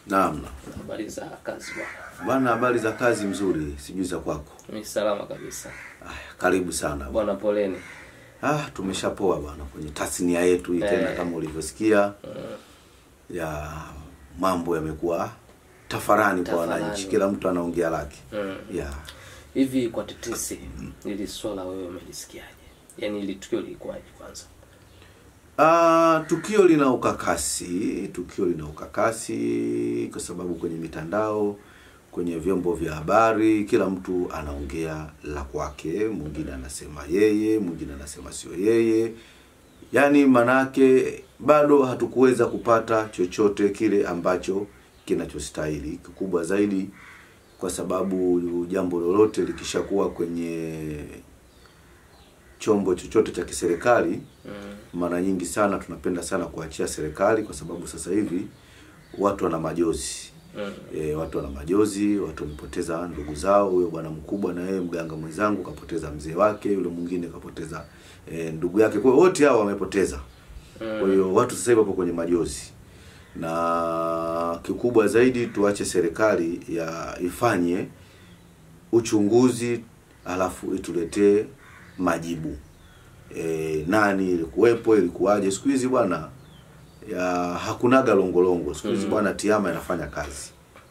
Naam. Habari za kazi bwana? Bwana, habari za kazi mzuri, sijui za kwako. Mimi salama kabisa. Karibu sana bwana. Poleni. Tumeshapoa bwana kwenye tasnia yetu hii tena kama ulivyosikia. Ya mambo yamekuwa tafarani kwa wananchi, kila mtu anaongea lake. Hivi kwa tetesi ili swala wewe umelisikiaje? Yaani ile tukio lilikuwaje kwanza? Tukio lina ukakasi kwa sababu kwenye mitandao, kwenye vyombo vya habari, kila mtu anaongea la kwake, mwingine anasema yeye, mwingine anasema sio yeye. Yaani manake bado hatukuweza kupata chochote kile ambacho kinachostahili. Kikubwa zaidi kwa sababu jambo lolote likishakuwa kwenye chombo chochote cha kiserikali, mara nyingi sana tunapenda sana kuachia serikali, kwa sababu sasa hivi watu wana majozi. Watu wana majozi, watu wamepoteza ndugu zao. Huyo bwana mkubwa na yeye mganga mwenzangu kapoteza mzee wake, yule mwingine kapoteza ndugu yake. Kwa hiyo wote hao wamepoteza. Kwa hiyo watu sasa hivi wapo kwenye majozi. Na kikubwa zaidi tuache serikali ifanye uchunguzi alafu ituletee majibu. Nani ilikuwepo, ilikuwaje? Siku hizi bwana hakunaga longolongo. Siku hizi bwana TIAMA inafanya kazi.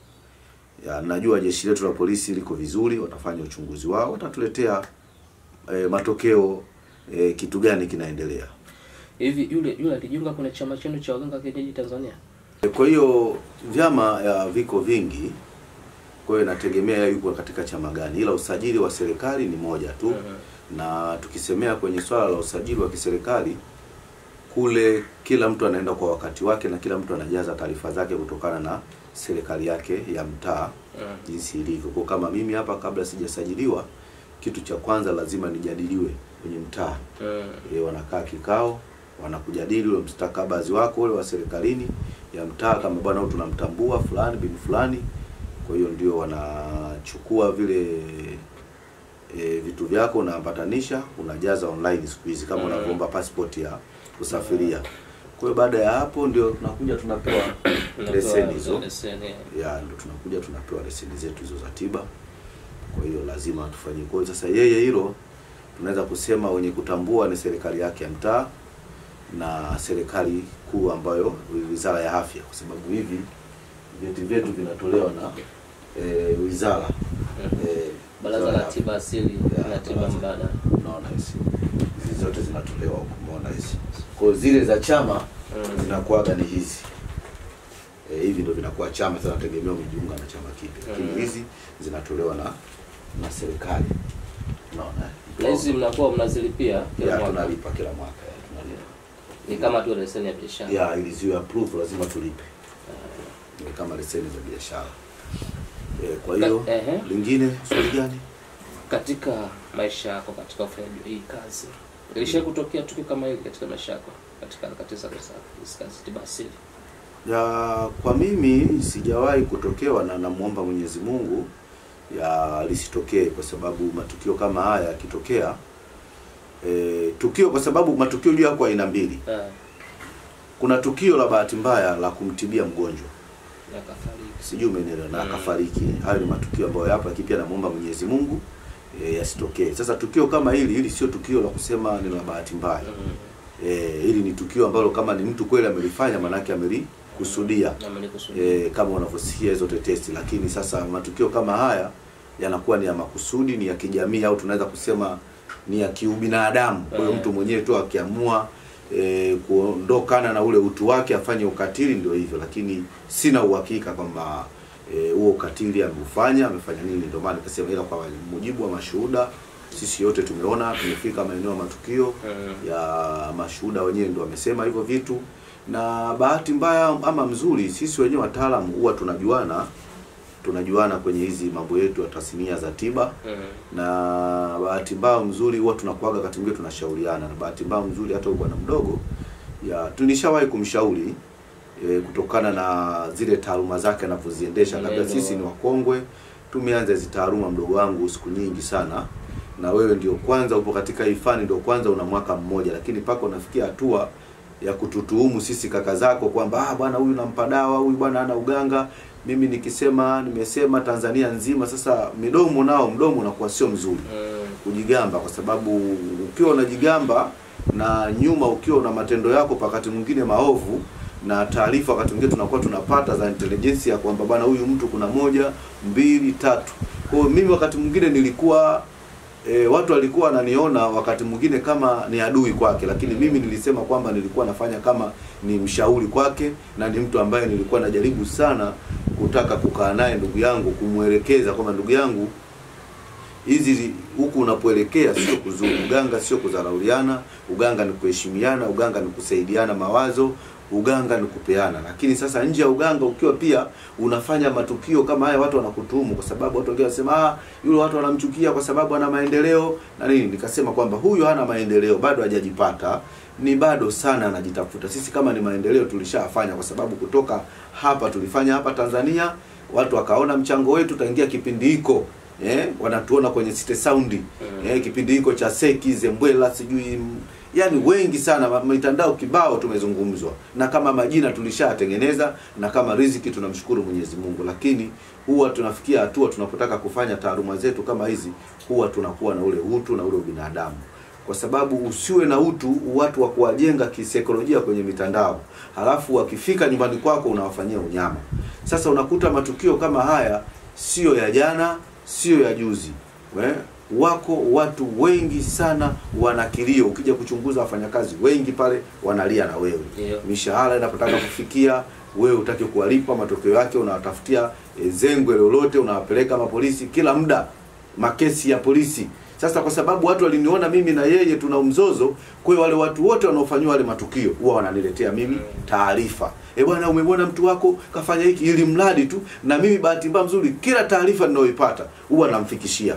Najua jeshi letu la polisi liko vizuri, watafanya uchunguzi wao, watatuletea matokeo kitu gani kinaendelea. Hivi yule alijiunga kwenye chama chenu cha waganga kienyeji Tanzania? Kwa hiyo vyama viko vingi. Kwa hiyo nategemea yuko katika chama gani, ila usajili wa serikali ni moja tu. Na tukisemea kwenye swala la usajili wa kiserikali, kule kila mtu anaenda kwa wakati wake na kila mtu anajaza taarifa zake kutokana na serikali yake ya mtaa jinsi ilivyo. Kwa kama mimi hapa, kabla sijasajiliwa, kitu cha kwanza lazima nijadiliwe kwenye mtaa. Wanakaa kikao, wanakujadili ule mstakabali wako ule wa serikalini ya mtaa, kama bwana huyu tunamtambua fulani bin fulani. Kwa hiyo ndio wanachukua vile vitu vyako, unaambatanisha, unajaza online siku hizi kama unaomba passport ya kusafiria. Kwa hiyo baada ya hapo ndio tunakuja tunapewa leseni hizo. Ndio tunakuja tunapewa leseni zetu hizo za tiba. Kwa hiyo lazima tufanye. Kwa hiyo sasa yeye hilo tunaweza kusema wenye kutambua ni serikali yake ya mtaa na serikali kuu ambayo Wizara ya Afya, kwa sababu hivi vyeti vyetu vinatolewa na wizara Baraza la Tiba Asili na Tiba Mbadala. Unaona hizi zote zinatolewa huko, umeona hizi. Kwa zile za chama zinakuwa ni hizi. Hivi ndio vinakuwa chama, sasa nategemea umejiunga na chama kipi. Lakini hizi zinatolewa na serikali. Unaona? Hizi mnakuwa mnazilipia kila mwaka? Tunalipa kila mwaka. Ni kama tu leseni ya biashara. Ili ziwe approve lazima tulipe. Ni kama leseni za biashara. Kwa hiyo lingine swali gani? Katika maisha yako, katika ufanyaji hii kazi, ilishawahi kutokea tukio kama hili katika maisha yako, katika harakati zako za kazi tiba asili? Kwa mimi sijawahi kutokewa, na namuomba Mwenyezi Mungu lisitokee, kwa sababu matukio kama haya yakitokea, tukio, kwa sababu matukio juu yako aina mbili. Kuna tukio la bahati mbaya la kumtibia mgonjwa sijui umeelewa na akafariki. Hayo ni matukio ambayo yapo, lakini pia namuomba Mwenyezi Mungu yasitokee. Sasa tukio kama hili sio tukio la kusema ni la bahati mbaya. Hili ni tukio ambalo kama ni mtu kweli amelifanya, maana yake amelikusudia. Kama unavyosikia hizo tetesi. Lakini sasa matukio kama haya yanakuwa ni ya makusudi, ni ya kijamii, au tunaweza kusema ni ya kiubinadamu. Kwa hiyo mtu mwenyewe tu akiamua kuondokana na ule utu wake afanye ukatili, ndio hivyo. Lakini sina uhakika kwamba huo ukatili amefanya nini. Ndio maana nikasema, ila kwa mujibu wa mashuhuda, sisi yote tumeona, tumefika maeneo ya matukio ya mashuhuda wenyewe ndio wamesema hivyo vitu. Na bahati mbaya ama mzuri, sisi wenyewe wataalamu huwa tunajuana kwenye hizi mambo yetu ya tasnia za tiba. Na bahati mbaya mzuri huwa tunakuaga wakati mwingine tunashauriana. Na bahati mbaya mzuri hata bwana mdogo tunishawahi kumshauri kutokana na zile taaluma zake anapoziendesha. Labda sisi ni wakongwe, tumeanza hizo taaluma, mdogo wangu, siku nyingi sana. Na wewe ndio kwanza upo katika hii fani, ndio kwanza una mwaka mmoja, lakini paka unafikia hatua ya kututuhumu sisi kaka zako kwamba bwana huyu nampa dawa, huyu bwana ana uganga. Mimi nimesema Tanzania nzima. Sasa mdomo unakuwa sio mzuri kujigamba, kwa sababu ukiwa unajigamba na nyuma ukiwa na matendo yako wakati mwingine maovu, na taarifa wakati mwingine tunakuwa tunapata za intelligence ya kwamba bwana huyu mtu kuna 1, 2, 3. Kwa hiyo mimi wakati mwingine nilikuwa watu walikuwa wananiona wakati mwingine kama ni adui kwake, lakini mimi nilisema kwamba nilikuwa nafanya kama ni mshauri kwake, na ni mtu ambaye nilikuwa najaribu sana kutaka kukaa naye ndugu yangu, kumuelekeza kwamba ndugu yangu, hizi huku unapoelekea sio kuzuri. Uganga sio kudharauliana, uganga ni kuheshimiana, uganga ni kusaidiana mawazo, uganga ni kupeana. Lakini sasa nje ya uganga ukiwa pia unafanya matukio kama haya, watu wanakutuhumu, kwa sababu watu wengine wanasema yule watu wanamchukia kwa sababu ana maendeleo na nini. Nikasema kwamba huyu hana maendeleo, bado hajajipata, ni bado sana anajitafuta. Sisi kama ni maendeleo tulishafanya, kwa sababu kutoka hapa tulifanya hapa Tanzania, watu wakaona mchango wetu. Taingia kipindi hiko wanatuona kwenye City Sound, kipindi hiko cha Seki Zembwela sijui, yani wengi sana, mitandao kibao tumezungumzwa, na kama majina tulishatengeneza, na kama riziki tunamshukuru Mwenyezi Mungu. Lakini huwa tunafikia hatua tunapotaka kufanya taaluma zetu kama hizi, huwa tunakuwa na ule utu na ule binadamu, kwa sababu usiwe na utu, watu wa kuwajenga kisaikolojia kwenye mitandao, halafu wakifika nyumbani kwako unawafanyia unyama. Sasa unakuta matukio kama haya sio ya jana, sio ya juzi. Wako watu wengi sana wanakilio. Ukija kuchunguza wafanyakazi wengi pale wanalia na wewe. Mishahara inapotaka kufikia, wewe utaki kuwalipa, matokeo yake unawatafutia zengwe lolote, unawapeleka mapolisi kila muda, makesi ya polisi. Sasa kwa sababu watu waliniona mimi na yeye tuna mzozo, kwa hiyo wale watu wote wanaofanywa wale matukio huwa wananiletea mimi taarifa. Bwana umemwona mtu wako kafanya hiki, ili mradi tu, na mimi bahati mbaya mzuri kila taarifa ninayoipata huwa namfikishia.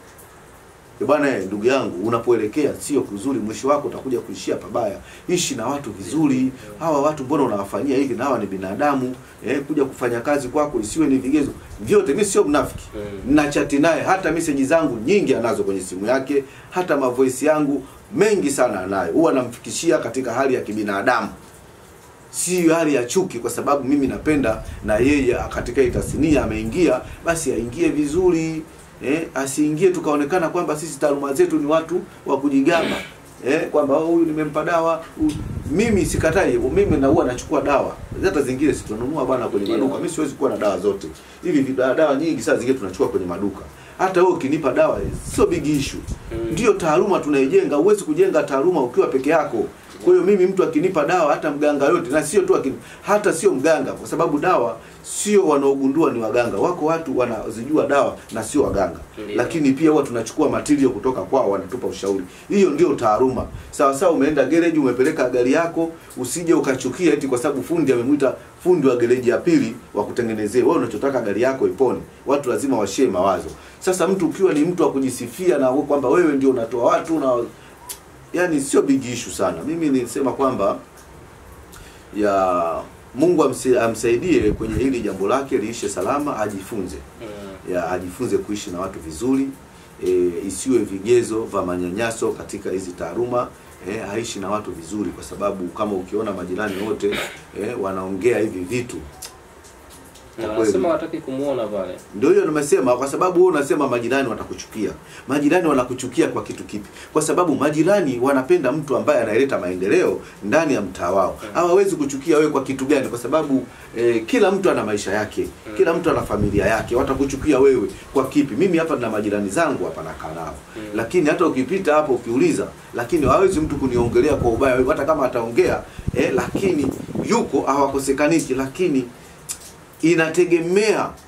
Bwana ndugu yangu, unapoelekea sio kuzuri, mwisho wako utakuja kuishia pabaya. Ishi na watu vizuri. Hawa watu mbona unawafanyia hivi? Na hawa ni binadamu. Kuja kufanya kazi kwako isiwe ni vigezo vyote. Mimi sio mnafiki. Na chati naye, hata message zangu nyingi anazo kwenye simu yake, hata mavoice yangu mengi sana anayo. Huwa namfikishia katika hali ya kibinadamu, si hali ya chuki, kwa sababu mimi napenda na yeye katika tasnia ameingia, basi aingie vizuri. Asiingie tukaonekana kwamba sisi taaluma zetu ni watu wa kujigamba, kwamba huyu nimempa dawa. Mimi sikatai, mimi na huwa nachukua dawa hata zingine sitununua bwana kwenye maduka. Mimi siwezi kuwa na dawa zote hivi, dawa nyingi saa zingine tunachukua kwenye maduka. Hata wewe ukinipa dawa sio big issue. Ndio taaluma tunaijenga. Huwezi kujenga taaluma ukiwa peke yako. Kwa hiyo mimi mtu akinipa dawa, hata mganga yote, na sio tu hata sio mganga, kwa sababu dawa sio wanaogundua ni waganga. Wako watu wanazijua dawa na sio waganga. Lakini pia huwa tunachukua material kutoka kwao, wanatupa ushauri. Hiyo ndio taaluma. Sawa sawa, umeenda garage umepeleka gari yako, usije ukachukia eti kwa sababu fundi amemuita fundi wa garage ya pili wa kutengenezea. Wewe unachotaka gari yako ipone. Watu lazima washare mawazo. Sasa mtu ukiwa ni mtu wa kujisifia na kwamba wewe ndio unatoa watu, na yani sio big issue sana. Mimi nilisema kwamba ya Mungu amsaidie kwenye hili jambo lake liishe salama, ajifunze. Ajifunze kuishi na watu vizuri, isiwe vigezo vya manyanyaso katika hizi taaluma. Aishi na watu vizuri, kwa sababu kama ukiona majirani wote wanaongea hivi vitu, wanasema wataki kumuona pale. Ndio hiyo nimesema, kwa sababu wewe unasema majirani watakuchukia. Majirani wanakuchukia kwa kitu kipi? Kwa sababu majirani wanapenda mtu ambaye analeta maendeleo ndani ya mtaa wao. Hawawezi kuchukia wewe kwa kitu gani? Kwa sababu kila mtu ana maisha yake, kila mtu ana familia yake. Watakuchukia wewe kwa kipi? Mimi hapa nina majirani zangu hapa nakaa nao. Lakini hata ukipita hapo ukiuliza, lakini hawezi mtu kuniongelea kwa ubaya, hata kama ataongea lakini yuko hawakosekaniki. Lakini inategemea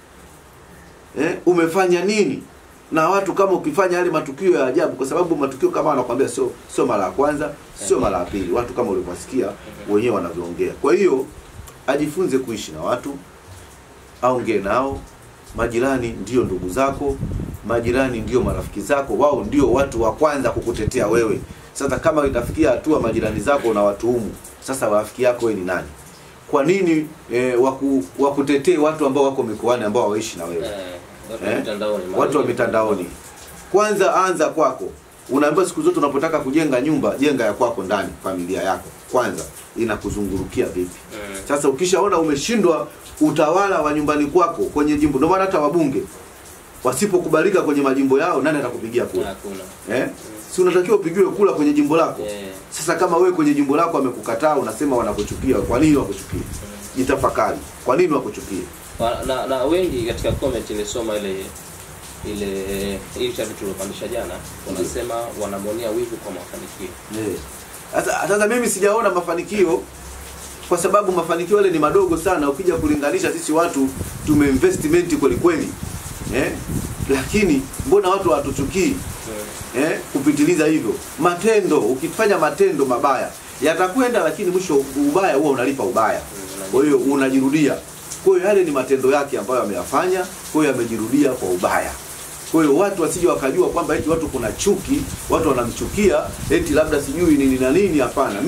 umefanya nini na watu. Kama ukifanya yale matukio ya ajabu, kwa sababu matukio kama anakuambia sio mara ya kwanza, sio mara ya pili, watu kama ulivyosikia wenyewe wanavyoongea. Kwa hiyo ajifunze kuishi na watu, aongee nao. Majirani ndio ndugu zako, majirani ndio marafiki zako, wao ndio watu wa kwanza kukutetea wewe. Sasa kama itafikia hatua majirani zako na watuhumu, sasa rafiki yako wewe ni nani? Kwa nini wakutetee watu ambao wako mikoani ambao hawaishi na wewe? Watu wa mitandaoni. Kwanza anza kwako. Unaambiwa siku zote unapotaka kujenga nyumba, jenga ya kwako ndani, familia yako. kwanza inakuzungurukia vipi. Sasa ukishaona umeshindwa utawala wa nyumbani kwako kwenye jimbo, ndio maana hata wabunge wasipokubalika kwenye majimbo yao, nani atakupigia kura? Si unatakiwa upigiwe kula kwenye jimbo lako. Sasa kama wewe kwenye jimbo lako amekukataa, unasema wanakuchukia. Kwa nini wakuchukie? Jitafakari. Kwa nini wakuchukie? Na wengi katika comment nilisoma ile interview tuliyopandisha jana, wanasema wanamonia wivu kwa mafanikio. Sasa mimi sijaona mafanikio, kwa sababu mafanikio yale ni madogo sana ukija kulinganisha sisi watu tumeinvestment kweli kweli. Lakini mbona watu hawatuchukii? Kupitiliza hivyo. Matendo, ukifanya matendo mabaya yatakwenda, lakini mwisho ubaya huwa unalipa ubaya. Kwa hiyo unajirudia. Kwa hiyo yale ni matendo yake ambayo ameyafanya, kwa hiyo yamejirudia kwa ubaya. Kwa hiyo watu wasije wakajua kwamba eti watu kuna chuki, watu wanamchukia, eti labda sijui nini na nini. Hapana.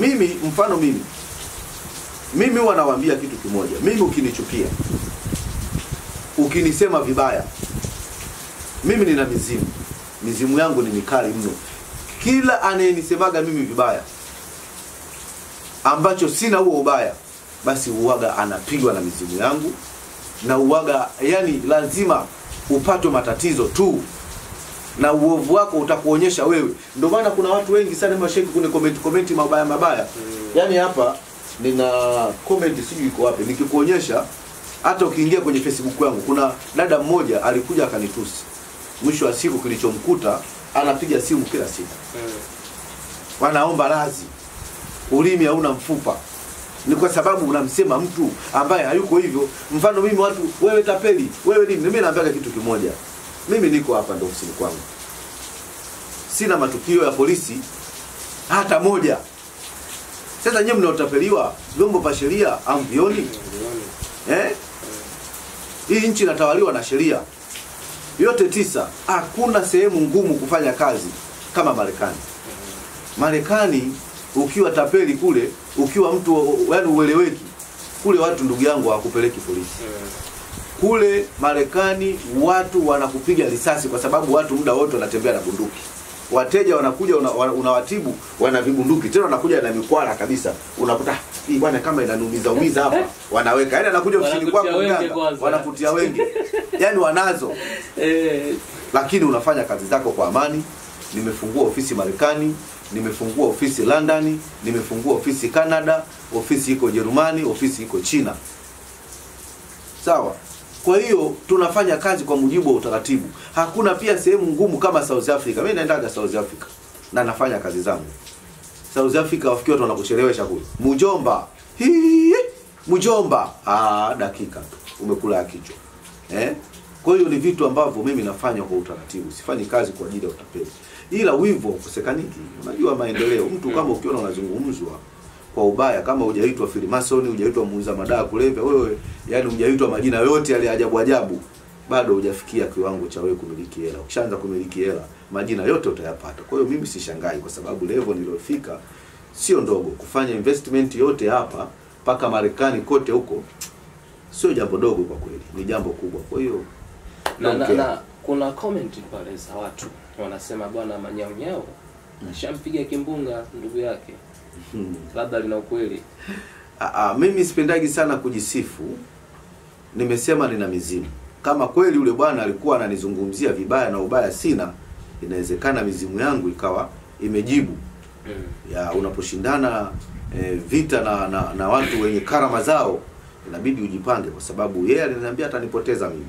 Mimi huwa nawaambia kitu kimoja. Mimi ukinichukia, ukinisema vibaya, mimi nina mizimu yangu ni mikali mno. Kila anayenisemaga mimi vibaya ambacho sina huo ubaya, basi uwaga anapigwa na mizimu yangu, na uwaga yani lazima upatwe matatizo tu, na uovu wako utakuonyesha wewe. Ndio maana kuna watu wengi sana masheki kwenye comment mabaya. Yani hapa nina comment sijui iko wapi, nikikuonyesha hata ukiingia kwenye Facebook yangu, kuna dada mmoja alikuja akanitusi. Mwisho wa siku kilichomkuta, anapiga simu kila siku. Wanaomba radhi. Ulimi hauna mfupa. Ni kwa sababu unamsema mtu ambaye hayuko hivyo. Mfano mimi watu, wewe tapeli, wewe nini? Mimi naambia kitu kimoja. Mimi niko hapa ndo ofisini kwangu. Sina matukio ya polisi hata moja. Sasa nyinyi mnaotapeliwa, vyombo vya sheria amvioni? Hii nchi inatawaliwa na sheria yote 9. Hakuna sehemu ngumu kufanya kazi kama Marekani. Marekani ukiwa tapeli kule, ukiwa mtu yani ueleweki kule, watu ndugu yangu hawakupeleki polisi. Kule Marekani watu wanakupiga risasi kwa sababu watu muda wote wanatembea na bunduki. Wateja wanakuja unawatibu wana vibunduki, tena wanakuja na mikwara kabisa. Unakuta hii bwana kama inaniumiza hapa, wanaweka. Yaani anakuja ofisini kwako wanakutia wengi. Yaani wanazo. Lakini unafanya kazi zako kwa amani. Nimefungua ofisi Marekani, nimefungua ofisi London, nimefungua ofisi Canada, ofisi iko Jerumani, ofisi iko China. Sawa? Kwa hiyo tunafanya kazi kwa mujibu wa utaratibu. Hakuna pia sehemu ngumu kama South Africa. Mimi naendaga South Africa na nafanya kazi zangu. South Africa wafikiri watu wanakuchelewesha kule. Mjomba. Mjomba. Dakika umekula kichwa. Kwa hiyo ni vitu ambavyo mimi nafanya kwa utaratibu. Sifanyi kazi kwa ajili ya utapeli. Ila wivu ukosekaniki. Unajua maendeleo. Mtu kama ukiona unazungumzwa kwa ubaya, kama hujaitwa Freemason, hujaitwa muuza madawa kulevya, wewe yani hujaitwa majina yote yale ajabu, bado hujafikia kiwango cha wewe kumiliki hela. Ukishaanza kumiliki hela, majina yote utayapata. Kwa hiyo mimi sishangai, kwa sababu level niliyofika sio ndogo. Kufanya investment yote hapa paka Marekani kote huko sio jambo dogo kwa kweli, ni jambo kubwa. Kwa hiyo na kuna comment pale za watu wanasema bwana Manyaunyao ashampiga kimbunga ndugu yake. Labda lina ukweli. Mimi sipendagi sana kujisifu. Nimesema nina mizimu. Kama kweli yule bwana alikuwa ananizungumzia vibaya na ubaya sina, inawezekana mizimu yangu ikawa imejibu. Ya unaposhindana vita na watu wenye karama zao, inabidi ujipange, kwa sababu yeye aliniambia atanipoteza mimi.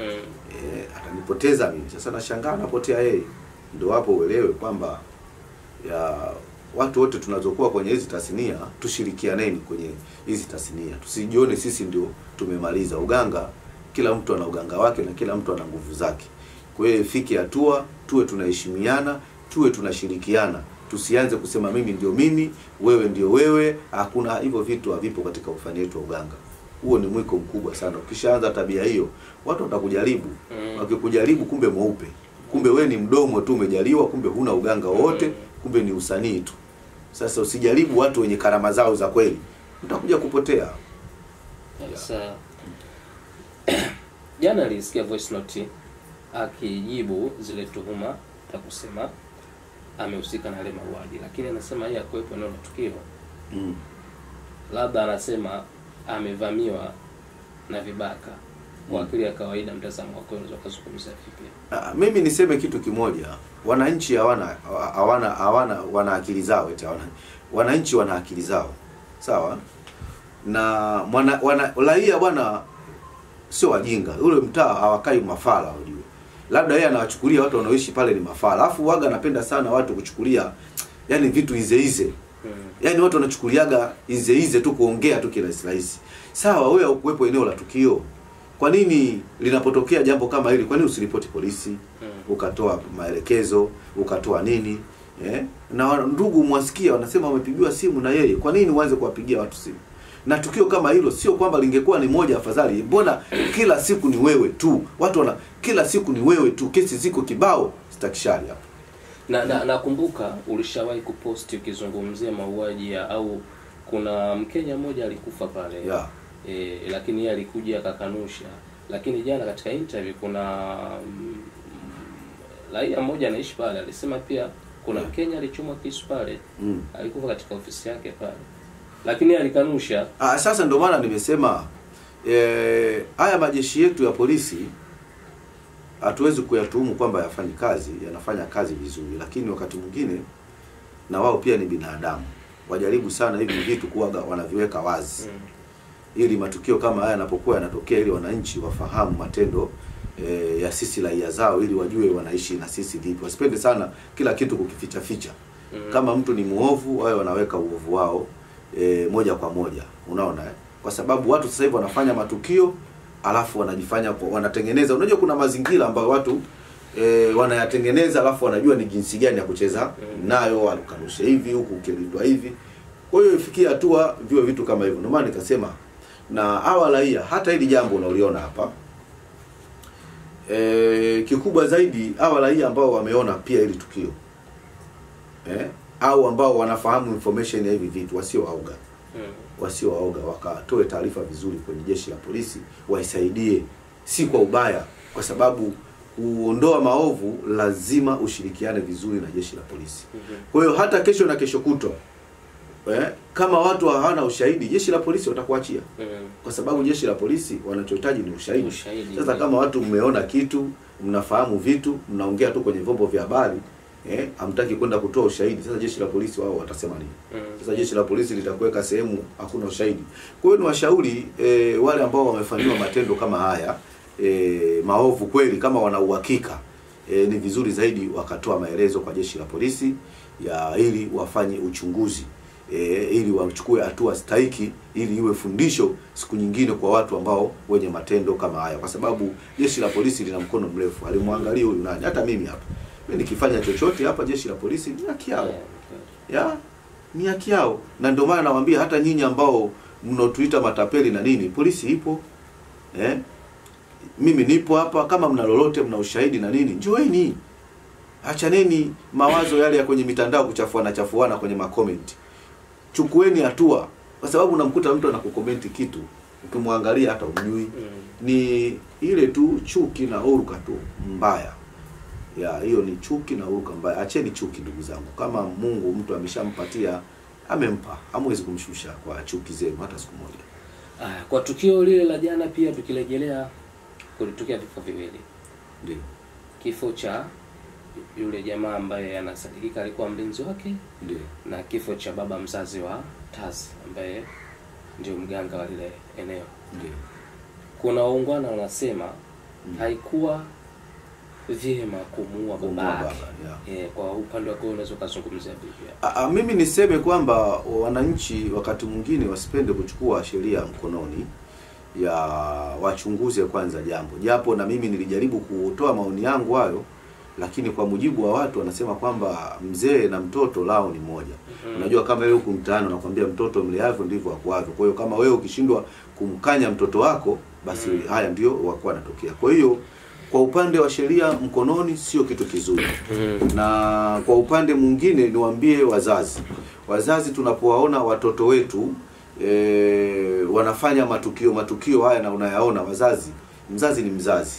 Atanipoteza mimi. Sasa nashangaa anapotea yeye. Ndio hapo uelewe kwamba ya watu wote tunazokuwa kwenye hizi tasnia tushirikianeni kwenye hizi tasnia. Tusijione sisi ndio tumemaliza uganga. Kila mtu ana uganga wake na kila mtu ana nguvu zake. Kwa hiyo ifike hatua tuwe tunaheshimiana, tuwe tunashirikiana. Tusianze kusema mimi ndio mimi, wewe ndio wewe. Hakuna hivyo vitu, havipo katika ufani wetu wa uganga. Huo ni mwiko mkubwa sana. Ukishaanza tabia hiyo, watu watakujaribu. Wakikujaribu kumbe mweupe. Kumbe wewe ni mdomo tu umejaliwa, kumbe huna uganga wote, kumbe ni usanii tu. Sasa usijaribu watu wenye karama zao za kweli, utakuja kupotea. Sasa jana nilisikia voice note akijibu zile tuhuma za kusema amehusika na ile mauaji, lakini anasema yeye hakuwepo eneo la tukio labda anasema amevamiwa na vibaka, kwa akili ya kawaida, mtazamo wako unaweza kuzungumzia vipi? Mimi niseme kitu kimoja, wananchi wana akili zao, wananchi wana akili zao, sawa? Na raia bwana sio wajinga. Ule mtaa hawakai mafala, unajua. Labda yeye anawachukulia watu wanaoishi pale ni mafala. Alafu waga anapenda sana watu kuchukulia yani vitu ize. Yaani watu wanachukuliaga ize tu, kuongea tu kila rahisi. Sawa, wewe ukuwepo eneo la tukio. Kwa nini linapotokea jambo kama hili, kwa nini usiripoti polisi? Ukatoa maelekezo, ukatoa nini? Na ndugu mwasikia wanasema wamepigiwa simu na yeye. Kwa nini uanze kuwapigia watu simu? Na tukio kama hilo sio kwamba lingekuwa ni moja afadhali. Mbona kila siku ni wewe tu? Watu kila siku ni wewe tu. Kesi ziko kibao, stakishari hapa. Nakumbuka ulishawahi kuposti ukizungumzia mauaji au kuna Mkenya mmoja alikufa pale. Yeah. Lakini yeye alikuja akakanusha. Lakini jana katika interview kuna raia mmoja anaishi pale alisema pia kuna Mkenya alichomwa kisu pale. Alikufa katika ofisi yake pale. Lakini alikanusha. Sasa ndio maana nimesema haya majeshi yetu ya polisi hatuwezi kuyatuhumu kwamba yafanyi kazi, yanafanya kazi vizuri, lakini wakati mwingine na wao pia ni binadamu. Wajaribu sana hivi vitu kuwa wanaviweka wazi. Ili matukio kama haya yanapokuwa yanatokea, ili wananchi wafahamu matendo ya sisi raia zao, ili wajue wanaishi na sisi vipi. Wasipende sana kila kitu kukificha ficha. Kama mtu ni muovu, wao wanaweka uovu wao moja kwa moja, unaona kwa sababu watu sasa hivi wanafanya matukio alafu wanajifanya wanatengeneza. Unajua kuna mazingira ambayo watu wanayatengeneza alafu wanajua ni jinsi gani ya kucheza nayo, alukanusha hivi huku ukilindwa hivi. Kwa hiyo ifikia hatua vio vitu kama hivyo. Ndio maana nikasema na hawa raia, hata hili jambo unaliona hapa kikubwa zaidi hawa raia ambao wameona pia hili tukio au ambao wanafahamu information ya hivi vitu, wasio waoga wakatoe taarifa vizuri kwenye jeshi la polisi, waisaidie, si kwa ubaya, kwa sababu kuondoa maovu lazima ushirikiane vizuri na jeshi la polisi. Kwa hiyo hata kesho na kesho kutwa kama watu hawana ushahidi, jeshi la polisi watakuachia. Kwa sababu jeshi la polisi wanachohitaji ni ushahidi. Sasa kama watu mmeona kitu, mnafahamu vitu, mnaongea tu kwenye vyombo vya habari, hamtaki kwenda kutoa ushahidi, sasa jeshi la polisi wao watasema nini? Sasa jeshi la polisi litakuweka sehemu hakuna ushahidi. Kwa hiyo ni washauri wale ambao wamefanywa matendo kama haya maovu kweli, kama wana uhakika ni vizuri zaidi wakatoa maelezo kwa jeshi la polisi ili wafanye uchunguzi, ili wachukue hatua stahiki, ili iwe fundisho siku nyingine kwa watu ambao wenye matendo kama haya, kwa sababu jeshi la polisi lina mkono mrefu. Alimwangalia huyu nani, hata mimi hapa mimi nikifanya chochote hapa jeshi la polisi ni haki yao. Ni haki yao. Na ndio maana nawaambia hata nyinyi ambao mnotuita matapeli na nini, polisi ipo. Mimi nipo hapa, kama mna lolote, mna ushahidi na nini, njoeni. Achaneni mawazo yale ya kwenye mitandao kuchafuana kwenye ma-comment. Chukueni hatua, kwa sababu unamkuta mtu anakukomenti kitu, ukimwangalia hata umjui. Ni ile tu chuki na uruka tu mbaya. Hiyo ni chuki na uruka mbaya. Acheni chuki ndugu zangu. Kama Mungu mtu ameshampatia, amempa, hamwezi kumshusha kwa chuki zenu hata siku moja. Kwa tukio lile la jana pia tukirejelea, kulitokea vifo viwili. Ndio. Kifo cha yule jamaa ambaye anasadikika alikuwa mlinzi wake, ndio, na kifo cha baba mzazi wa Taz ambaye ndio mganga wa lile eneo. Ndio. Kuna waungwana wanasema haikuwa vyema kumuua baba. Kwa upande wako unaweza kuzungumzia vipi? Mimi niseme kwamba wananchi wakati mwingine wasipende kuchukua sheria mkononi, wachunguze kwanza jambo. Japo na mimi nilijaribu kutoa maoni yangu hayo, lakini kwa mujibu wa watu wanasema kwamba mzee na mtoto lao ni moja. Unajua kama wewe huko mtaani unakwambia mtoto mleavyo ndivyo akuavyo. Kwa hiyo kama wewe ukishindwa kumkanya mtoto wako, basi haya ndio wako yanatokea. Kwa hiyo kwa upande wa sheria mkononi sio kitu kizuri. Na kwa upande mwingine niwaambie wazazi tunapowaona watoto wetu wanafanya matukio haya na unayaona, mzazi ni mzazi.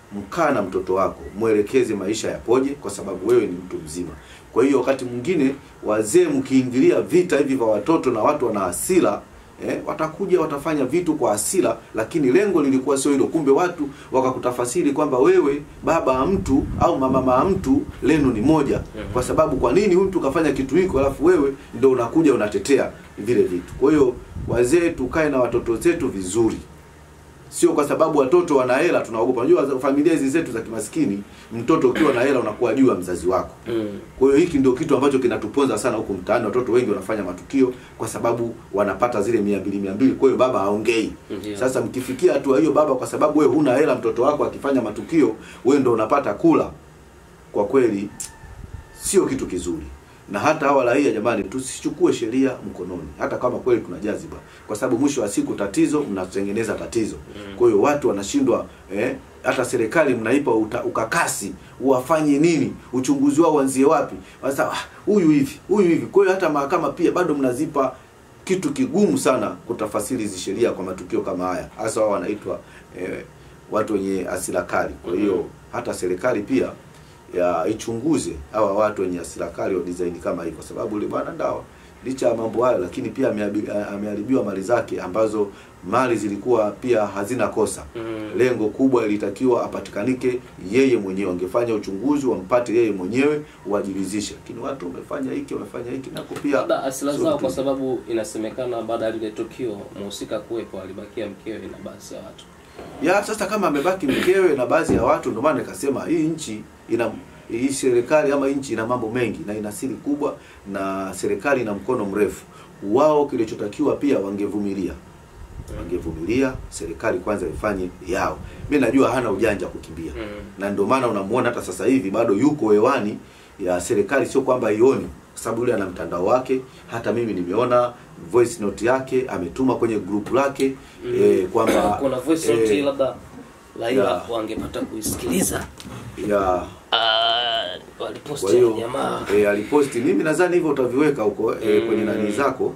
mkaa na mtoto wako, mwelekeze maisha yapoje, kwa sababu wewe ni mtu mzima. Kwa hiyo wakati mwingine wazee mkiingilia vita hivi vya watoto na watu wana hasira, watakuja watafanya vitu kwa hasira, lakini lengo lilikuwa sio hilo. Kumbe watu wakakutafasiri kwamba wewe baba mtu au mama mtu leno ni moja. Kwa sababu kwa nini mtu kafanya kitu hiko alafu wewe ndio unakuja unatetea vile vitu. Kwa hiyo wazee tukae na watoto zetu vizuri. Sio kwa sababu watoto wana hela tunaogopa. Unajua familia hizi zetu za kimaskini, mtoto ukiwa na hela unakuwa juu ya mzazi wako. Kwa hiyo hiki ndio kitu ambacho kinatuponza sana huko mtaani. Watoto wengi wanafanya matukio kwa sababu wanapata zile 200. Kwa hiyo baba haongei. Sasa mkifikia hatua hiyo baba, kwa sababu wewe huna hela, mtoto wako akifanya matukio wewe ndio unapata kula, kwa kweli sio kitu kizuri. Na hata hawa raia jamani, tusichukue sheria mkononi hata kama kweli kuna jaziba, kwa sababu mwisho wa siku tatizo mnatengeneza tatizo. Kwa hiyo watu wanashindwa, hata serikali mnaipa ukakasi uwafanye nini, uchunguzi wao uanzie wapi, sasa huyu hivi. Kwa hiyo hata mahakama pia bado mnazipa kitu kigumu sana kutafasiri hizi sheria kwa matukio kama haya, hasa wao wanaitwa watu wenye hasira kali. Kwa hiyo hata serikali pia ya ichunguze hawa watu wenye hasira kali wa design kama hii, kwa sababu yule bwana Ndawa licha ya mambo hayo, lakini pia ameharibiwa mali zake ambazo mali zilikuwa pia hazina kosa. Lengo kubwa ilitakiwa apatikanike yeye mwenyewe, angefanya uchunguzi wampate yeye mwenyewe uwajibizishe. Lakini watu wamefanya hiki na kupia hasira zao, kwa sababu inasemekana baada ya ile tukio mhusika kuwepo alibakia mkewe na baadhi ya watu. Sasa kama amebaki mkewe na baadhi ya watu, ndio maana nikasema hii nchi hii serikali ama nchi ina mambo mengi na ina siri kubwa, na serikali ina mkono mrefu. Wao kilichotakiwa pia wangevumilia. Serikali kwanza ifanye yao. Mimi najua hana ujanja kukimbia. Na ndio maana unamuona hata sasa hivi bado yuko hewani ya serikali, sio kwamba ioni, kwa sababu yule ana mtandao wake. Hata mimi nimeona voice note yake ametuma kwenye group lake kwamba kuna voice note labda Laila wangepata kuisikiliza. Waliposti jamaa. Aliposti, mimi nadhani hivyo utaviweka huko kwenye nani zako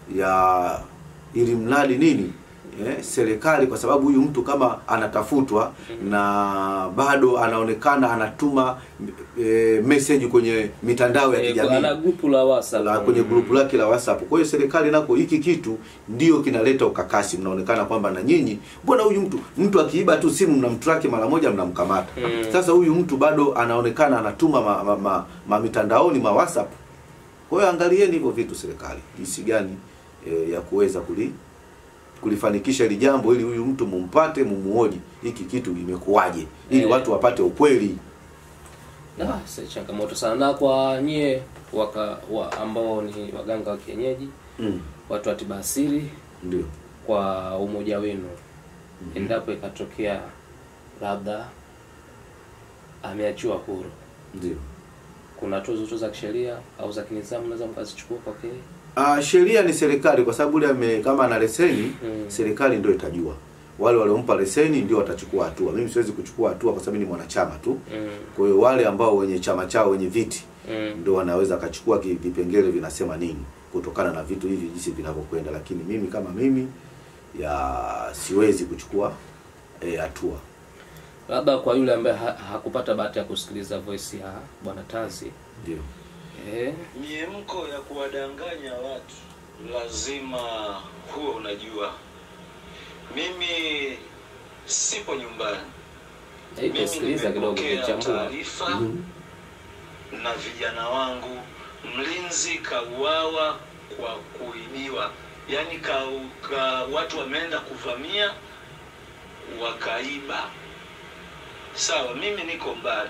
ili mradi nini serikali, kwa sababu huyu mtu kama anatafutwa na bado anaonekana anatuma message kwenye mitandao ya kijamii, ana grupu la WhatsApp, kwenye grupu lake la WhatsApp. Kwa hiyo serikali nako hiki kitu ndio kinaleta ukakasi. Mnaonekana kwamba na nyinyi, mbona huyu mtu akiiba tu simu mnamtraki mara moja mnamkamata. Sasa huyu mtu bado anaonekana anatuma mitandaoni WhatsApp. Kwa hiyo angalieni hivyo vitu serikali, jinsi gani ya kuweza kulifanikisha hili jambo, ili huyu mtu mumpate, mumuoji hiki kitu imekuwaje, ili watu wapate ukweli. Sasa changamoto sana. Na kwa nyie ambao ni waganga wa kienyeji, watu wa tiba asili, ndio kwa umoja wenu, endapo ikatokea labda ameachiwa huru, ndio kuna tozo za kisheria au za kinidhamu naweza mkazichukua kwa kile? Sheria ni serikali, kwa sababu yule kama ana leseni, serikali ndio itajua. Wale waliompa leseni ndio watachukua hatua. Mimi siwezi kuchukua hatua kwa sababu ni mwanachama tu. Kwa hiyo wale ambao wenye chama chao, wenye viti, ndio wanaweza kachukua vipengele vinasema nini kutokana na vitu hivi jinsi vinavyokwenda. Lakini mimi kama mimi siwezi kuchukua hatua. Labda kwa yule ambaye hakupata bahati ya kusikiliza voice ya Bwana Tazi, ndio miemko ya kuwadanganya watu lazima huo, unajua mimi sipo nyumbani, sikiliza kidogo taarifa na vijana wangu mlinzi kauawa kwa kuibiwa, yani watu wameenda kuvamia wakaiba. Sawa, mimi niko mbali.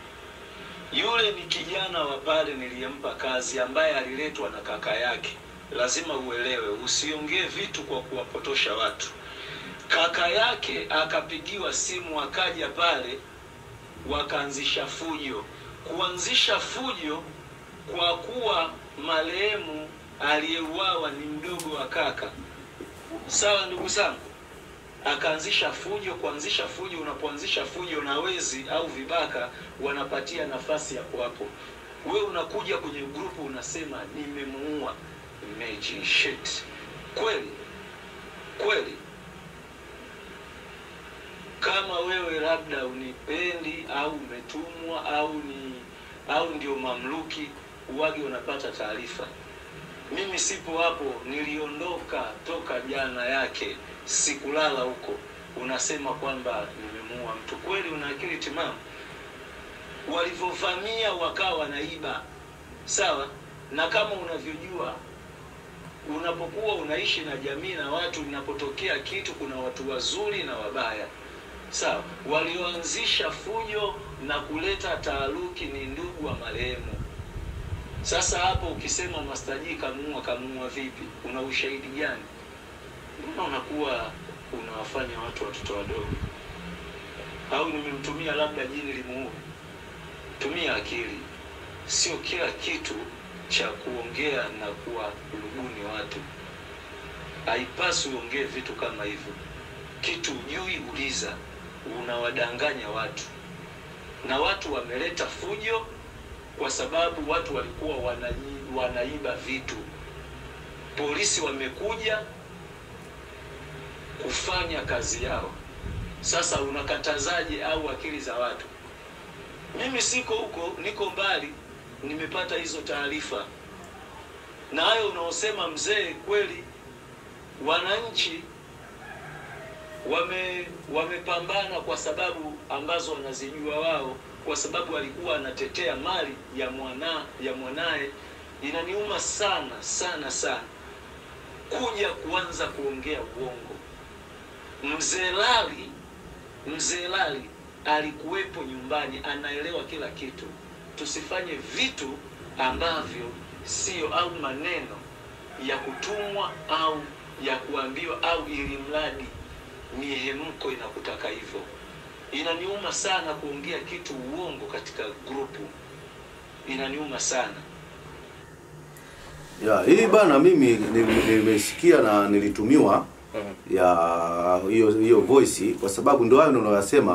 Yule ni kijana wa pale niliyempa kazi ambaye aliletwa na kaka yake. Lazima uelewe, usiongee vitu kwa kuwapotosha watu. Kaka yake akapigiwa simu, akaja pale, wakaanzisha fujo. Kuanzisha fujo kwa kuwa marehemu aliyeuawa ni mdogo wa kaka. Sawa ndugu zangu? Akaanzisha fujo. Kuanzisha fujo, unapoanzisha fujo na wezi au vibaka wanapatia nafasi ya hapo. Wewe unakuja kwenye grupu unasema nimemuua. Imagine shit. Kweli kama wewe labda unipendi au umetumwa au ndio mamluki, uwage unapata taarifa. Mimi sipo hapo, niliondoka toka jana yake, sikulala huko. Unasema kwamba nimemuua mtu. Kweli una akili timamu? Walivovamia wakawa wanaiba. Sawa? Na kama unavyojua, unapokuwa unaishi na jamii na watu, inapotokea kitu kuna watu wazuri na wabaya. Sawa? Walioanzisha fujo na kuleta taaruki ni ndugu wa marehemu. Sasa hapo ukisema Master G kamuua vipi? Una ushahidi gani? Mbona unakuwa unawafanya watoto wadogo? Au nimemtumia labda jini limuue? Tumia akili. Sio kila kitu cha kuongea na kuwarubuni watu. Haipaswi uongee vitu kama hivyo. Kitu ujui uliza. Unawadanganya watu. Na watu wameleta fujo kwa sababu watu walikuwa wanaiba vitu. Polisi wamekuja kufanya kazi yao. Sasa unakatazaje au akili za watu? Mimi siko huko, niko mbali, nimepata hizo taarifa. Na hayo unaosema mzee, kweli wananchi wamepambana kwa sababu ambazo wanazijua wao, kwa sababu alikuwa anatetea mali ya mwanae. Inaniuma sana sana sana kuja kuanza kuongea uongo. Mzee Lali alikuwepo nyumbani, anaelewa kila kitu. Tusifanye vitu ambavyo sio, au maneno ya kutumwa au ya kuambiwa, au ili mradi mihemko inakutaka hivyo. Inaniuma sana kuongea kitu uongo katika grupu. Inaniuma sana. Ya, hii bana mimi nimesikia na nilitumiwa ya hiyo voice kwa sababu ndio hayo unayosema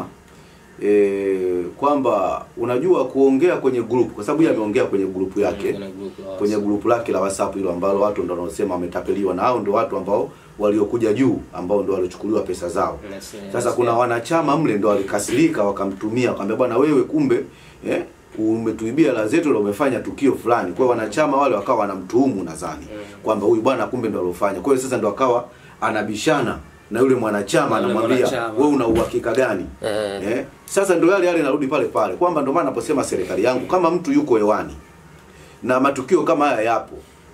kwamba unajua kuongea kwenye group, kwa sababu yeye ameongea kwenye group yake, kwenye group lake la WhatsApp hilo ambalo watu ndio wanaosema wametapeliwa, na hao ndio watu ambao waliokuja juu ambao ndio walichukuliwa pesa zao. Sasa kuna wanachama mle ndio walikasirika, wakamtumia akamwambia bwana wewe kumbe umetuibia la zetu na umefanya tukio fulani. Kwa wanachama wale wakawa wanamtuhumu nadhani kwamba huyu bwana kumbe ndio alofanya. Kwa hiyo sasa ndio akawa anabishana na yule mwanachama, anamwambia wewe una uhakika gani? Sasa ndio yale narudi pale pale kwamba ndio maana naposema serikali yangu, kama mtu yuko hewani na matukio kama haya yapo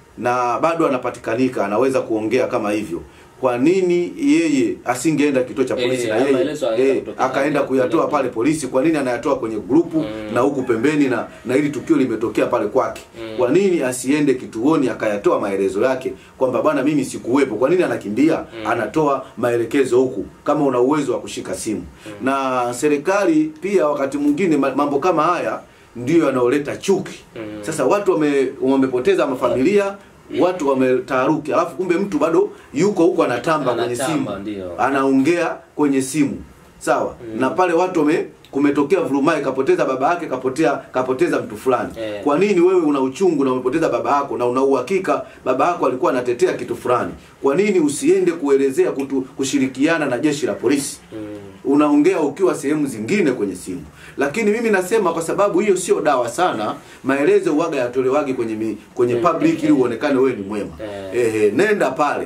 na bado anapatikanika, anaweza kuongea kama hivyo, kwa nini yeye asingeenda kituo cha polisi na yeye akaenda kuyatoa pale polisi? Kwa nini anayatoa kwenye grupu na huku pembeni na ili tukio limetokea pale kwake? Kwa nini asiende kituoni akayatoa maelezo yake kwamba bwana mimi sikuwepo? Kwa nini anakimbia anatoa maelekezo huku kama una uwezo wa kushika simu? Na serikali pia wakati mwingine mambo kama haya ndio yanaoleta chuki. Sasa watu wamepoteza mafamilia, watu wametaharuki, alafu kumbe mtu bado yuko huko anatamba kwenye simu, anaongea kwenye simu. Sawa? Na pale watu kumetokea vurumai, kapoteza baba yake, kapoteza mtu fulani. Kwa nini wewe una uchungu na umepoteza baba yako na una uhakika baba yako alikuwa anatetea kitu fulani? Kwa nini usiende kuelezea kushirikiana na jeshi la polisi? Unaongea ukiwa sehemu zingine kwenye simu. Lakini mimi nasema kwa sababu hiyo sio dawa sana, maelezo uwaga yatolewagi kwenye public ili uonekane wewe ni mwema. Nenda pale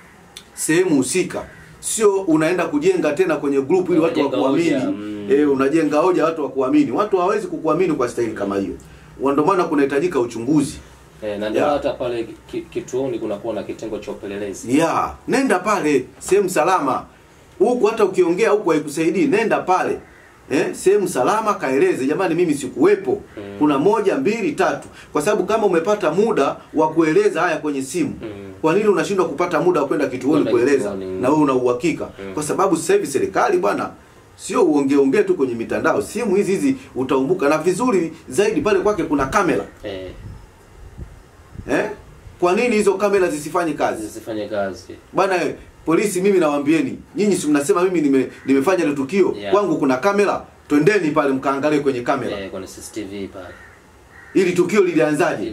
sehemu husika. Sio unaenda kujenga tena kwenye group ili watu wakuamini. Unajenga hoja watu wakuamini. Watu hawezi kukuamini kwa staili kama hiyo. Ndio maana kunahitajika uchunguzi. Na ndio hata pale kituoni kunakuwa na kitengo cha upelelezi. Nenda pale sehemu salama. Huko hata ukiongea huko haikusaidii, nenda pale. Sehemu salama, kaeleze jamani mimi sikuwepo. Kuna 1 2 3. Kwa sababu kama umepata muda wa kueleza haya kwenye simu, kwa nini unashindwa kupata muda wa kwenda kituoni kueleza na wewe una uhakika? Kwa sababu sasa hivi serikali bwana sio uongee tu kwenye mitandao. Simu hizi utaumbuka, na vizuri zaidi pale kwake kuna kamera. Kwa nini hizo kamera zisifanye kazi? Bwana polisi, mimi nawaambieni, nyinyi si mnasema mimi nimefanya ile tukio, kwangu kuna kamera, twendeni pale mkaangalie kwenye kamera. Kuna CCTV pale. Ili tukio lilianzaje?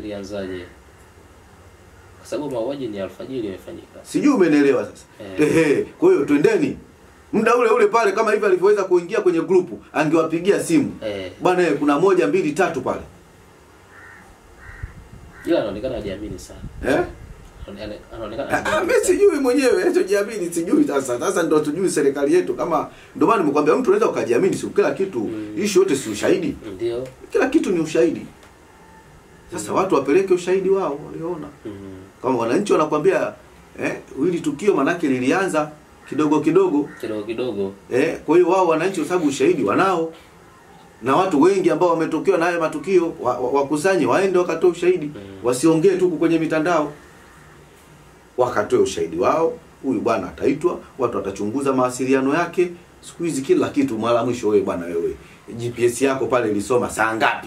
Kwa sababu mauaji ni alfajiri imefanyika. Sijui umeelewa sasa. Kwa hiyo twendeni Muda ule ule pale kama hivi alivyoweza kuingia kwenye grupu, angewapigia simu. Bwana kuna 1 2 3 pale. Ila anaonekana hajiamini sana. Anaonekana mimi sijui mwenyewe anachojiamini sijui sasa. Sasa ndio tujui serikali yetu kama ndio maana nimekwambia mtu anaweza ukajiamini si kila kitu. Issue yote si ushahidi. Ndio. Kila kitu ni ushahidi. Sasa watu wapeleke ushahidi wao waliona. Kama wananchi wanakuambia hili tukio manake lilianza kidogo kidogo. Kwa hiyo wao wananchi kwa sababu ushahidi wanao. Na watu wengi ambao wametokewa na haya matukio wakusanye waende wakatoe ushahidi. Wasiongee tu kwenye mitandao. Wakatoe ushahidi wao. Huyu bwana ataitwa, watu watachunguza mawasiliano yake. Siku hizi kila kitu mara mwisho wewe bwana wewe. GPS yako pale ilisoma saa ngapi?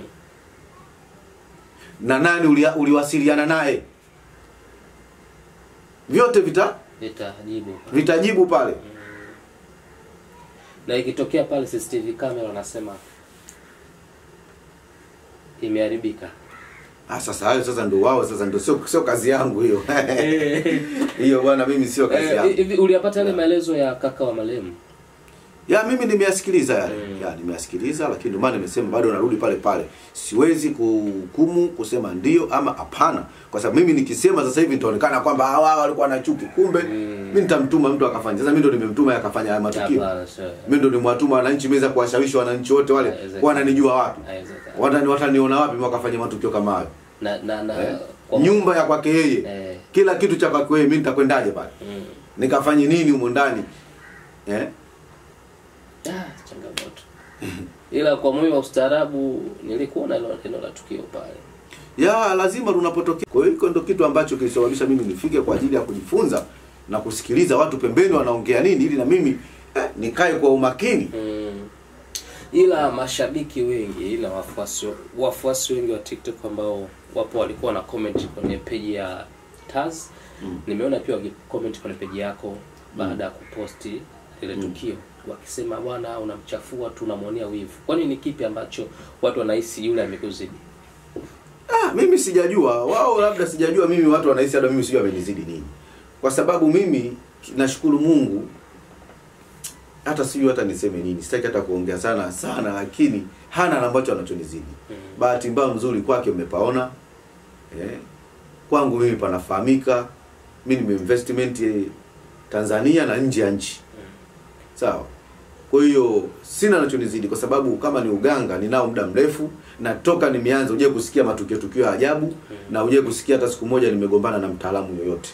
Na nani uliwasiliana naye? Vyote vitajibu pale. Na ikitokea pale CCTV camera wanasema imeharibika. Sasa hayo sasa ndio wao sasa ndio sio kazi yangu hiyo. Hiyo bwana mimi sio kazi yangu. Hivi uliyapata yale maelezo ya kaka wa marehemu? Mimi nimeyasikiliza yale. Nimeyasikiliza lakini ndio maana nimesema bado narudi pale pale. Siwezi kuhukumu kusema ndio ama hapana. Kwa sababu mimi nikisema sasa hivi nitaonekana kwamba hawa walikuwa na chuki. Kumbe mimi nitamtuma mtu akafanya. Sasa mimi ndio nimemtuma akafanya haya matukio. Mimi ndio nimewatuma wananchi meza kuwashawishi wananchi wote wale wananijua wapi. Wataniona wapi wakafanya matukio kama hayo. Nyumba ya kwake yeye. Kila kitu cha kwake yeye mimi nitakwendaje pale? Nikafanye nini humo ndani? Changamoto. Ila kwa moyo wa ustaarabu nilikuona hilo la tukio pale. Lazima tunapotokea. Kwa hiyo ndio kitu ambacho kilisababisha mimi nifike kwa ajili ya kujifunza na kusikiliza watu pembeni wanaongea nini ili na mimi nikae kwa umakini. Ila mashabiki wengi na wafuasi wengi wa TikTok ambao wapo walikuwa na comment kwenye page ya Taz. Nimeona pia wakicomment kwenye page yako baada ya kuposti ile tukio wakisema bwana unamchafua tu unamwonea wivu. Kwani ni kipi ambacho watu wanahisi yule amekuzidi? Mimi sijajua. Wao labda sijajua mimi watu wanahisi hata mimi sijui amenizidi nini. Kwa sababu mimi nashukuru Mungu hata sijui hata niseme nini. Sitaki hata kuongea sana lakini hana ambacho anachonizidi. Bahati mbaya nzuri kwake umepaona. Kwangu mimi panafahamika. Mimi nimeinvestment Tanzania na nje ya nchi. Sawa. Kwa hiyo sina anachonizidi kwa sababu kama ni uganga ninao muda mrefu na toka nimeanza uje kusikia matukio ya ajabu na uje kusikia hata siku moja nimegombana na mtaalamu yoyote.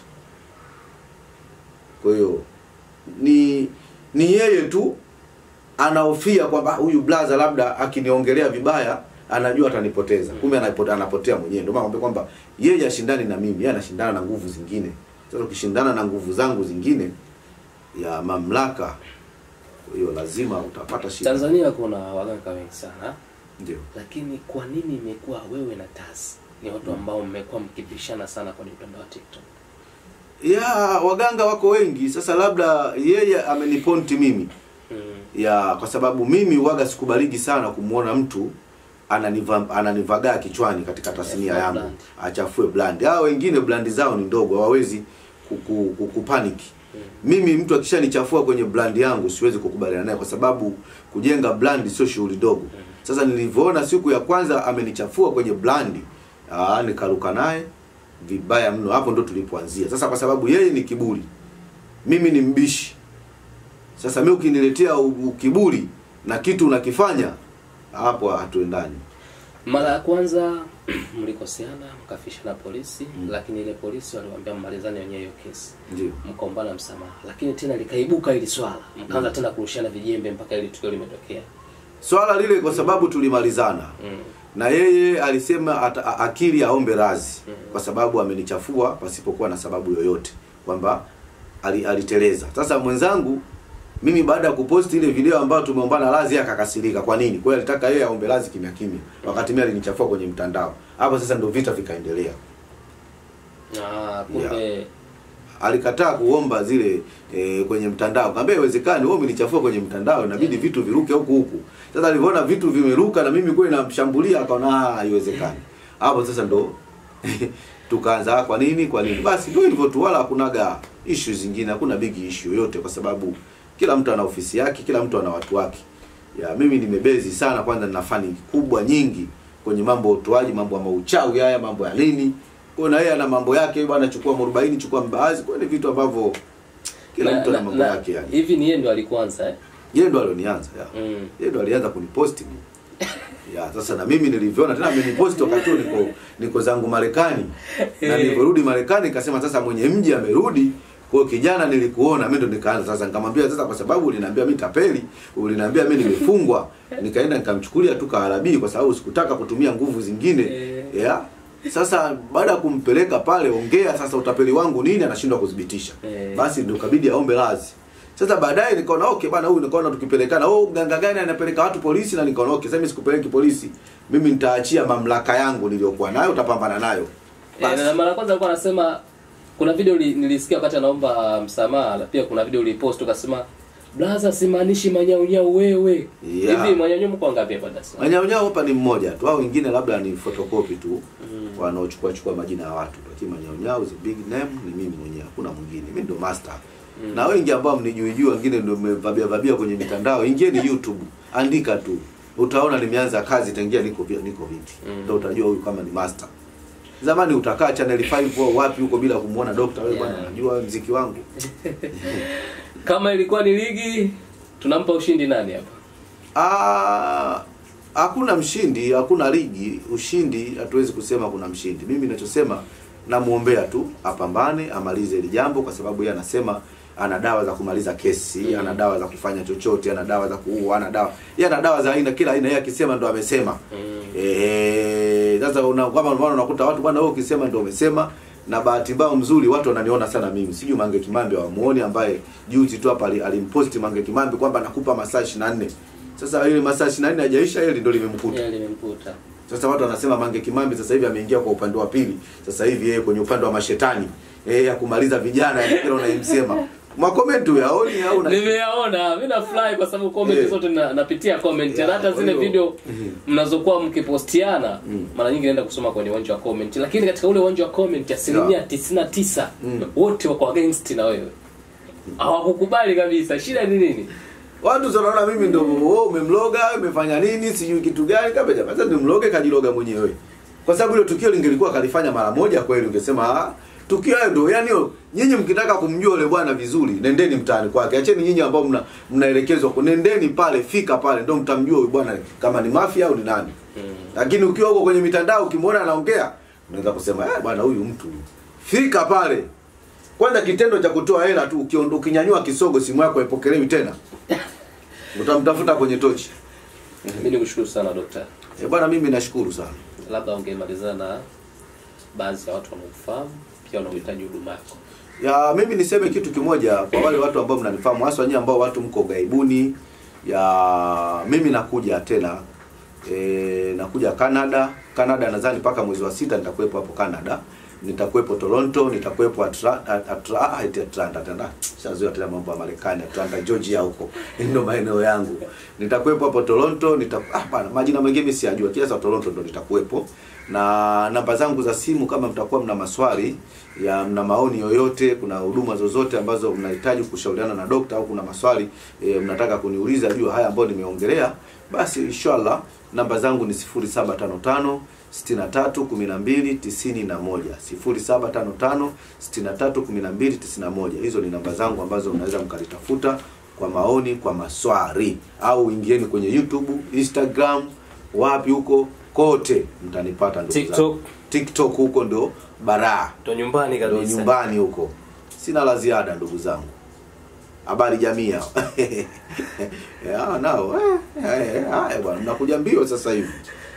Kwa hiyo ni yeye tu anahofia kwamba huyu blaza labda akiniongelea vibaya anajua atanipoteza. Kumbe anapotea mwenyewe. Ndio maana kwamba yeye ashindani na mimi, yeye anashindana na nguvu zingine. Sasa ukishindana na nguvu zangu zingine ya mamlaka hiyo lazima utapata shida. Tanzania kuna waganga wengi sana. Ndio. Lakini kwa nini imekuwa wewe na Taz ni watu ambao mmekuwa mkibishana sana kwenye mtandao wa TikTok? Waganga wako wengi. Sasa labda yeye ameniponti mimi. Kwa sababu mimi huaga sikubaliki sana kumuona mtu ananivagaa kichwani katika tasnia yangu. Achafue brand. Hao wengine brand zao ni ndogo, hawawezi kupanic. Mimi mtu akishanichafua kwenye brand yangu siwezi kukubaliana naye kwa sababu kujenga brand sio shughuli dogo. Sasa nilivyoona siku ya kwanza amenichafua kwenye brand, nikaruka naye vibaya mno. Hapo ndo tulipoanzia. Sasa kwa sababu yeye ni kiburi, mimi ni mbishi. Sasa mimi ukiniletea kiburi na kitu unakifanya, hapo hatuendani. Mara ya kwanza mlikoseana mkafishana polisi, lakini ile polisi waliwaambia mmalizane wenyewe hiyo kesi. Ndio. Mkaombana msamaha. Lakini tena likaibuka ili swala. Mkaanza tena kurushana vijembe mpaka ile tukio limetokea. Swala lile kwa sababu tulimalizana. Na yeye alisema akili aombe radhi kwa sababu amenichafua pasipokuwa na sababu yoyote kwamba aliteleza. Sasa mwenzangu mimi baada ya kuposti ile video ambayo tumeombana radhi akakasirika. Kwa nini? Kwa hiyo alitaka yeye aombe radhi kimya kimya wakati mimi alinichafua kwenye mtandao. Hapo sasa ndio vita vikaendelea. Kumbe alikataa kuomba zile kwenye mtandao. Akamwambia haiwezekani, wewe umenichafua kwenye mtandao, inabidi vitu viruke huku. Sasa alipoona vitu vimeruka na mimi kweli namshambulia akaona haiwezekani. Hapo sasa ndo tukaanza kwa nini? Basi ndio hivyo tu, wala hakunaga issue zingine, hakuna big issue yote kwa sababu Kila mtu ana ofisi yake, kila mtu ana watu wake. Ya mimi nimebezi sana, kwanza nina fani kubwa nyingi kwenye mambo ya utoaji, mambo ya mauchawi haya, mambo ya nini. Kwa na yeye ana mambo yake bwana, chukua mwarobaini, chukua mbaazi, kwa ni vitu ambavyo kila mtu ana mambo yake yani. Hivi ni yeye ndo alikuanza Yeye ndo alionianza ya. Yeye ndo alianza kuniposti. Ya sasa na mimi nilivyoona tena ameniposti wakati niko zangu Marekani. Na niliporudi Marekani nikasema sasa mwenye mji amerudi. Kwa kijana nilikuona, mimi ndo nikaanza sasa, nikamwambia sasa kwa sababu uliniambia mimi tapeli, uliniambia mimi nimefungwa, nikaenda nikamchukulia tu Kaarabi kwa sababu sikutaka kutumia nguvu zingine. Yeah. Sasa baada ya kumpeleka pale, ongea sasa utapeli wangu nini, anashindwa kudhibitisha. Basi ndio kabidi aombe radhi. Sasa baadaye nikaona okay bana, huyu nikaona tukipelekana, mganga gani anapeleka watu polisi, na nikaona okay, sasa mimi sikupeleki polisi. Mimi nitaachia mamlaka yangu niliyokuwa nayo, utapambana nayo. Na mara kwanza alikuwa anasema, kuna video nilisikia wakati anaomba msamaha, pia kuna video ulipost ukasema blaza simaanishi manyaunyau wewe. Hivi manyaunyau mko ngapi hapa Dar es Salaam? Manyaunyau hapa ni mmoja tu, au wengine labda ni photocopy tu. Wanaochukua majina ya watu. Lakini manyaunyau is big name, ni mimi mwenyewe, hakuna mwingine. Mimi ndo master. Na wengi ambao mnijui wengine ndio mmevabia kwenye mitandao, ingieni YouTube, andika tu. Utaona nimeanza kazi tangia niko vipi. Ndio utajua huyu kama ni master. Zamani utakaa channel 5 au wapi huko bila kumuona doctor wewe bwana, unajua muziki wangu. Kama ilikuwa ni ligi, tunampa ushindi nani hapa? Hakuna mshindi, hakuna ligi. Ushindi hatuwezi kusema kuna mshindi. Mimi ninachosema namuombea tu apambane, amalize ile jambo, kwa sababu yeye anasema ana dawa za kumaliza kesi, ana dawa za kufanya chochote, ana dawa za kuua, ana dawa za aina kila aina. Yeye akisema ndo amesema. Sasa kama unakuta watu bwana wewe ukisema ndo umesema, na bahati mbaya mzuri watu wananiona sana mimi. Sijui Mange Kimambi wamuone, ambaye juzi tu hapa alimposti Mange Kimambi kwamba nakupa masaa 24. Sasa ile masaa 24 hajaisha, ile ndio limemkuta. Sasa watu wanasema Mange Kimambi sasa hivi ameingia kwa upande wa pili. Sasa hivi yeye kwenye upande wa mashetani. Ya kumaliza vijana ya kile unayemsema. Comment yaoni au nimeyaona, mimi na fly kwa sababu comment zote napitia comment, na hata zile video mnazokuwa mkipostiana mara nyingi naenda kusoma kwenye uwanja wa comment, lakini katika ule uwanja wa comment 99% wote wako against na wewe. Hawakukubali kabisa. Shida ni nini? Watu wanaona mimi ndio umemloga, umefanya nini, sijui kitu gani kabisa. Sasa ndio mloge kajiloga mwenyewe. Kwa sababu ile tukio lingelikuwa kalifanya mara moja kweli ungesema tukio hayo ndio yani nyinyi mkitaka kumjua yule bwana vizuri, nendeni mtaani kwake. Acheni nyinyi ambao mnaelekezwa, nendeni pale, fika pale ndio mtamjua yule bwana kama ni mafia au ni nani. Lakini ukiwa huko kwenye mitandao ukimwona anaongea, unaweza kusema bwana huyu mtu. Fika pale. Kwanza kitendo cha kutoa hela tu, ukinyanyua kisogo simu yako haipokelewi tena. Utamtafuta kwenye tochi. Mimi nikushukuru sana daktari. Bwana mimi nashukuru sana. Labda ungemalizana baadhi ya watu wanaofahamu pia wanahitaji huduma yako. Ya mimi niseme kitu kimoja kwa wale watu ambao mnanifahamu, hasa nyinyi ambao watu mko gaibuni. Ya mimi nakuja tena nakuja Canada nadhani mpaka mwezi wa 6 nitakuwepo hapo Canada. Nitakuwepo Toronto, nitakuwepo Atlanta. Shazoea tena mambo ya Marekani, Atlanta, Georgia huko. Ndio maeneo yangu. Nitakuwepo hapo Toronto, hapana, majina mengine siyajua. Kiasi Toronto ndo nitakuwepo. Na namba zangu za simu kama mtakuwa mna maswali, mna maoni yoyote, kuna huduma zozote ambazo mnahitaji kushauriana na dokta au kuna maswali mnataka kuniuliza juu haya ambayo nimeongelea, basi inshallah namba zangu ni 0755 631291 0755 631291. Hizo ni namba zangu ambazo mnaweza mkalitafuta kwa maoni, kwa maswali, au ingieni kwenye YouTube, Instagram, wapi huko kote mtanipata ndugu. TikTok huko ndo bara. Ndo nyumbani kabisa. Ndo nyumbani huko. Sina la ziada ndugu zangu. Habari jamii hao. Nao. Bwana, mnakuja mbio sasa hivi.